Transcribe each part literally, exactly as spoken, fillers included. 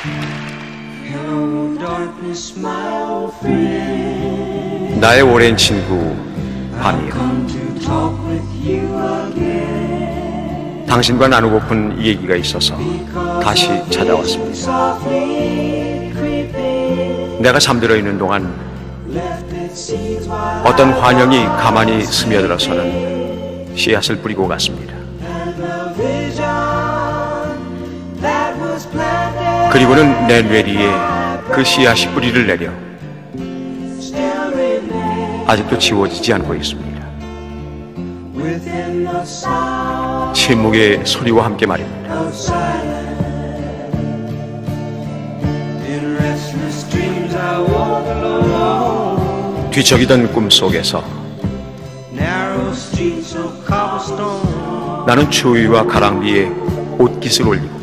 나의 오랜 친구 밤이여, 당신과 나누고픈 얘기가 있어서 다시 찾아왔습니다. 내가 잠들어 있는 동안 어떤 환영이 가만히 스며들어서는 씨앗을 뿌리고 갔습니다. 그리고는 내 뇌리에 그 씨앗이 뿌리를 내려 아직도 지워지지 않고 있습니다. 침묵의 소리와 함께 말입니다. 뒤척이던 꿈속에서 나는 추위와 가랑비에 옷깃을 올리고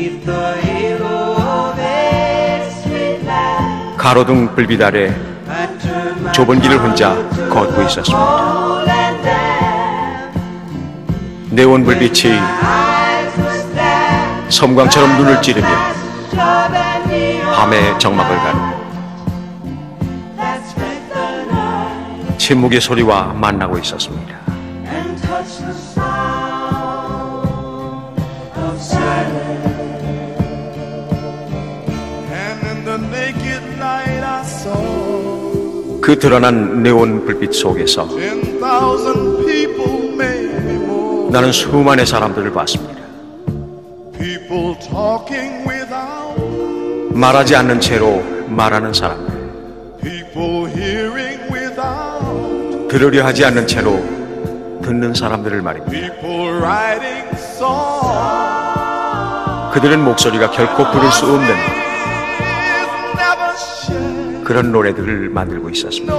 가로등 불빛 아래 좁은 길을 혼자 걷고 있었습니다. 네온 불빛이 섬광처럼 눈을 찌르며 밤의 정막을 가르고 침묵의 소리와 만나고 있었습니다. 그 드러난 네온 불빛 속에서 나는 수많은 사람들을 봤습니다. 말하지 않는 채로 말하는 사람들, 들으려 하지 않는 채로 듣는 사람들을 말입니다. 그들은 목소리가 결코 부를 수 없는 그런 노래들을 만들고 있었습니다.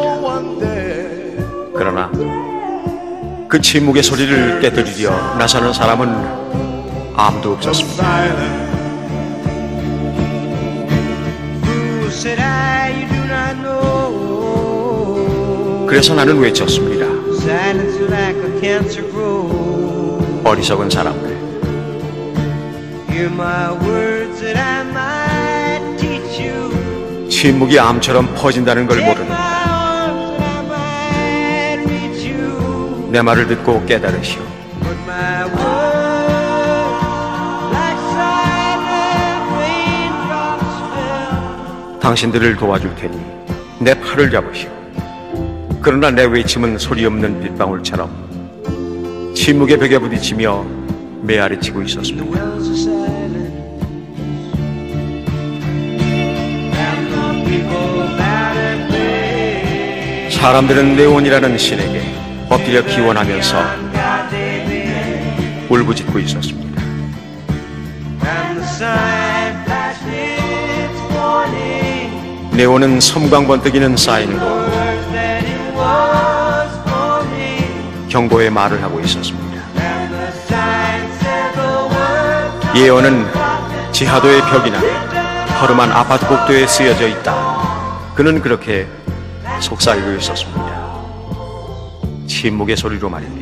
그러나 그 침묵의 소리를 깨뜨리려 나서는 사람은 아무도 없었습니다. 그래서 나는 외쳤습니다. 어리석은 사람들, 침묵이 암처럼 퍼진다는 걸 모르는 내 말을 듣고 깨달으시오. 당신들을 도와줄 테니 내 팔을 잡으시오. 그러나 내 외침은 소리 없는 빗방울처럼 침묵의 벽에 부딪히며 메아리치고 있었습니다. 사람들은 네온이라는 신에게 엎드려 기원하면서 울부짖고 있었습니다. 네온은 섬광 번뜩이는 사인으로 경고의 말을 하고 있었습니다. 예언은 지하도의 벽이나 허름한 아파트 복도에 쓰여져 있다. 그는 그렇게 속삭이고 있었습니다. 침묵의 소리로 말입니다.